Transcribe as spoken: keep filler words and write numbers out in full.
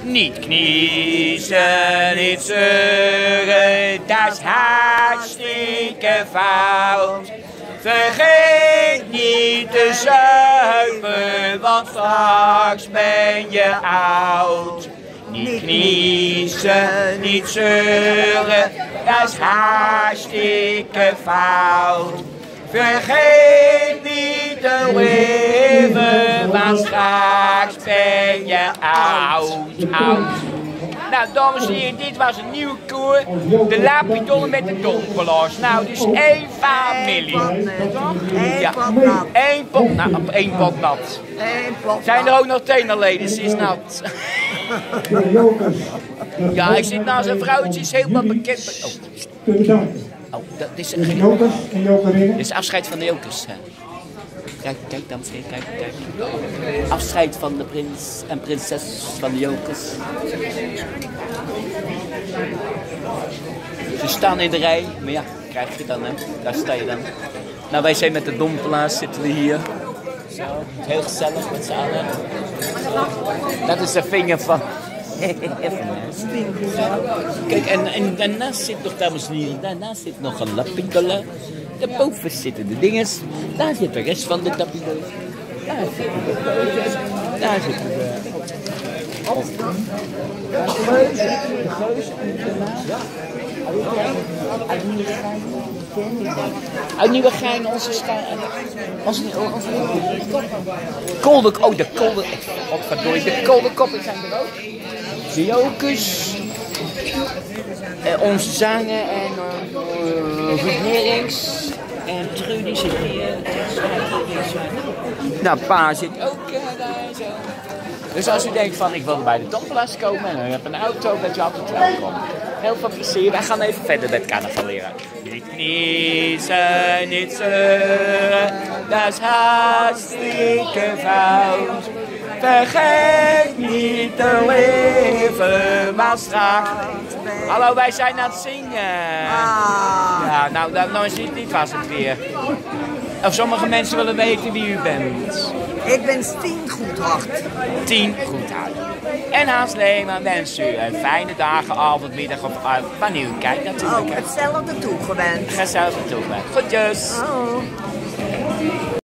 Niet kniezen, niet zeuren, dat is hartstikke fout. Vergeet niet te zuipen, want straks ben je oud. Niet kniezen, niet zeuren, dat is hartstikke fout. Vergeet niet te leven, want straks ben je oud, oud. Nou, dames en heren, dit was een nieuwe koer. De Lapidollen met de dompelaars. Nou, dus één familie. Ja, één pot, nou, op één pot nat. Zijn er ook nog tenerleden, ze is nat. Ja, ik zit naast een vrouwtje, is helemaal bekend. Oh, oh dat is een Dit is afscheid van de jokers. Kijk, kijk, dames en heren, kijk, kijk. Afscheid van de prins en prinses van de jokers. Ze staan in de rij, maar ja, krijg je dan, hè? Daar sta je dan. Nou, wij zijn met de dompelaars, zitten we hier. Zo, heel gezellig met z'n allen. Dat is de vinger van... Kijk, en, en daarnaast zit nog, dames en heren, daarnaast zit nog een Lapidolle. Daarboven zitten de dinges. Daar zit de rest van de Lapidolle. Daar zitten de beutjes. Daar zitten de... Oh. De geus, de geus en daarna. Uit Nieuwegein. Uit Nieuwegein, onze scha... Onze... onze... Kolder... Oh, de kolder... Godverdorie, de kolderkoppen zijn er ook. De jokers. Uh, onze zanger en uh, Ruud Herings. En Trudy zit hier. Nou, pa zit ook uh, daar zo. Dus als u denkt van ik wil bij de dompelaars komen en u hebt een auto, dat je altijd welkom. Heel veel plezier. Wij gaan even verder met carnaval leren. Niet kniezen, niet zeuren, dat is hartstikke fout. Vergeet niet te leven, maar straks. Hallo, wij zijn aan het zingen. Ah. Ja, nou, dan, dan is het niet was het weer. Of sommige mensen willen weten wie u bent. Ik ben Stien Goedhart. Tien Goedhart. En Hans Leeman wens u een fijne dagen, avond, middag of uh, wanneer u kijkt natuurlijk. Ook hetzelfde toegewend. Hetzelfde toegewend. Goedjes. Oh.